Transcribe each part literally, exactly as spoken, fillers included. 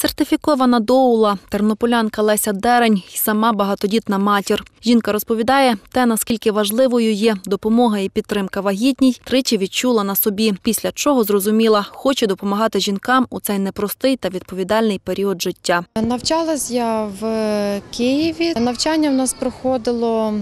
Сертифікована доула, тернополянка Леся Дерень і сама багатодітна матір. Жінка розповідає, те, наскільки важливою є допомога і підтримка вагітній, тричі відчула на собі, після чого зрозуміла, хоче допомагати жінкам у цей непростий та відповідальний період життя. Навчалась я в Києві. Навчання в нас проходило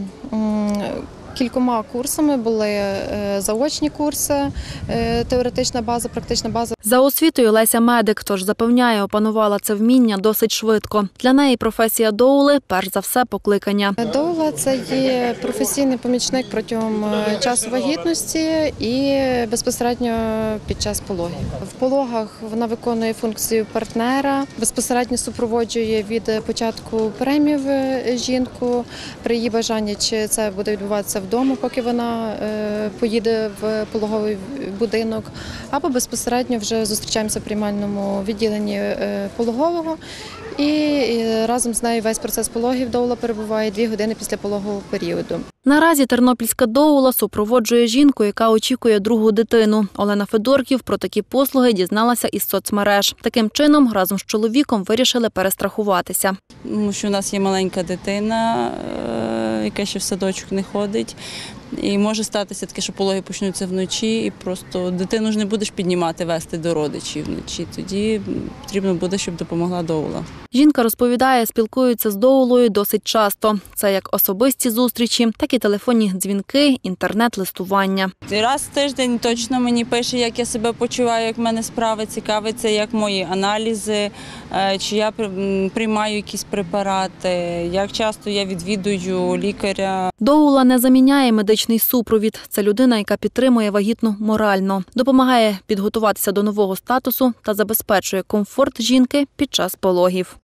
кількома курсами, були заочні курси, теоретична база, практична база. За освітою Леся медик, тож запевняє, опанувала це вміння досить швидко. Для неї професія доули – перш за все покликання. Доула – це є професійний помічник протягом часу вагітності і безпосередньо під час пологів. В пологах вона виконує функцію партнера, безпосередньо супроводжує від початку переймів жінку, при її бажанні, чи це буде відбуватися вдома, поки вона поїде в пологовий будинок, або безпосередньо вже зустрічаємося в приймальному відділенні пологового і разом з нею весь процес пологів доула перебуває дві години після пологового періоду. Наразі тернопільська доула супроводжує жінку, яка очікує другу дитину. Олена Федорків про такі послуги дізналася із соцмереж. Таким чином, разом з чоловіком вирішили перестрахуватися. Тому що у нас є маленька дитина, яка ще в садочок не ходить. І може статися таке, що пологи почнуться вночі, і просто дитину ж не будеш піднімати, вести до родичів вночі. Тоді потрібно буде, щоб допомогла доула. Жінка розповідає, спілкуються з доулою досить часто. Це як особисті зустрічі, так і телефонні дзвінки, інтернет-листування. Раз в тиждень точно мені пише, як я себе почуваю, як в мене справи, цікавиться, як мої аналізи, чи я приймаю якісь препарати, як часто я відвідую лікаря. Доула не заміняє медичний супровід. Це людина, яка підтримує вагітну морально, допомагає підготуватися до нового статусу та забезпечує комфорт жінки під час пологів.